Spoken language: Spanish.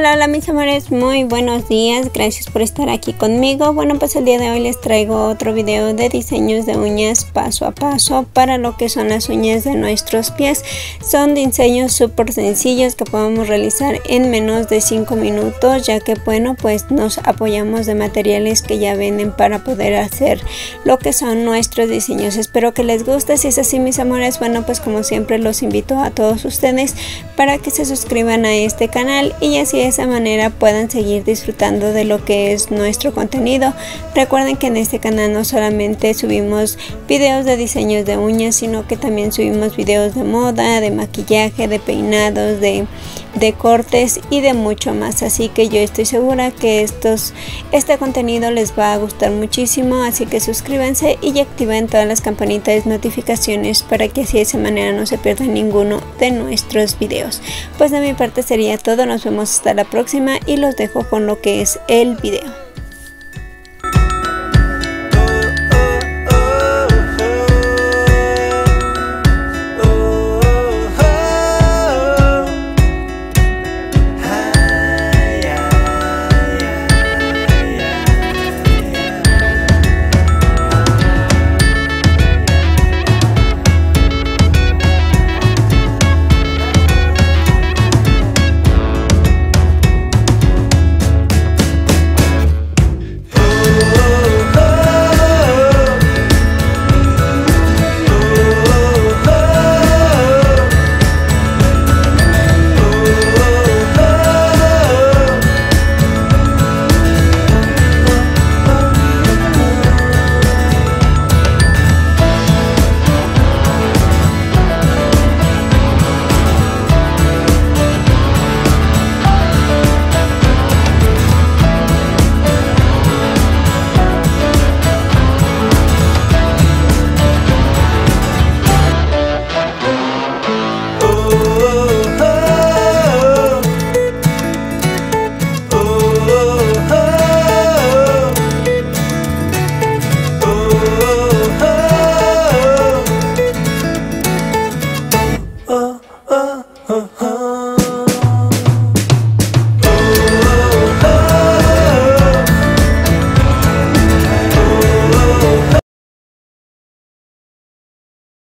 Hola, hola mis amores, muy buenos días, gracias por estar aquí conmigo. Bueno, pues el día de hoy les traigo otro video de diseños de uñas paso a paso para lo que son las uñas de nuestros pies. Son diseños súper sencillos que podemos realizar en menos de 5 minutos, ya que bueno, pues nos apoyamos de materiales que ya venden para poder hacer lo que son nuestros diseños. Espero que les guste. Si es así mis amores, bueno, pues como siempre los invito a todos ustedes para que se suscriban a este canal y así de esa manera puedan seguir disfrutando de lo que es nuestro contenido. Recuerden que en este canal no solamente subimos videos de diseños de uñas, sino que también subimos videos de moda, de maquillaje, de peinados, de cortes y de mucho más. Así que yo estoy segura que este contenido les va a gustar muchísimo, así que suscríbanse y activen todas las campanitas de notificaciones para que así de esa manera no se pierdan ninguno de nuestros videos. Pues de mi parte sería todo, nos vemos hasta la próxima y los dejo con lo que es el video.